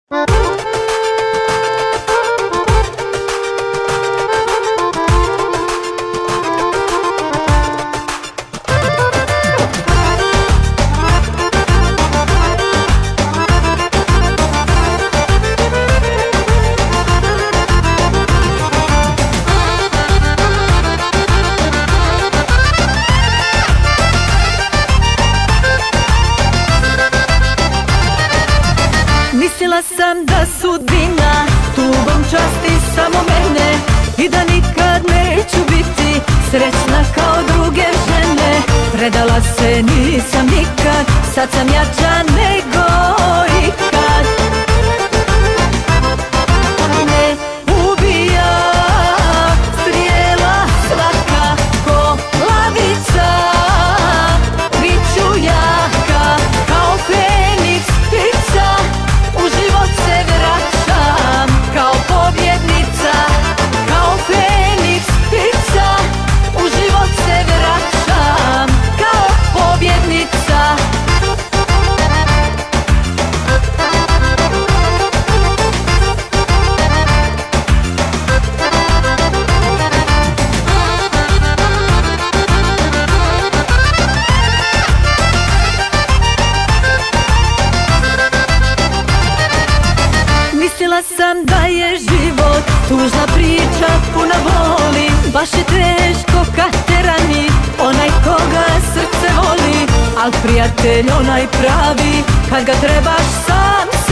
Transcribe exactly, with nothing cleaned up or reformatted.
Mislila sam da sudbina tugom časti samo mene i da nikad neću biti srećna kao druge žene. Predala se nisam nikad, sad sam jača nego ikad. Ne ubija strijela svaka ko lavica, bit ću jaka kao Feniks ptica. U život se vraćam kao pobjednica, kao Feniks ptica. U život se vraćam kao pobjednica. Mislila sam da je život tužna priča puna boli, baš je teško kad te rani onaj koga srce voli. Al prijatelj onaj pravi, kad ga trebaš sam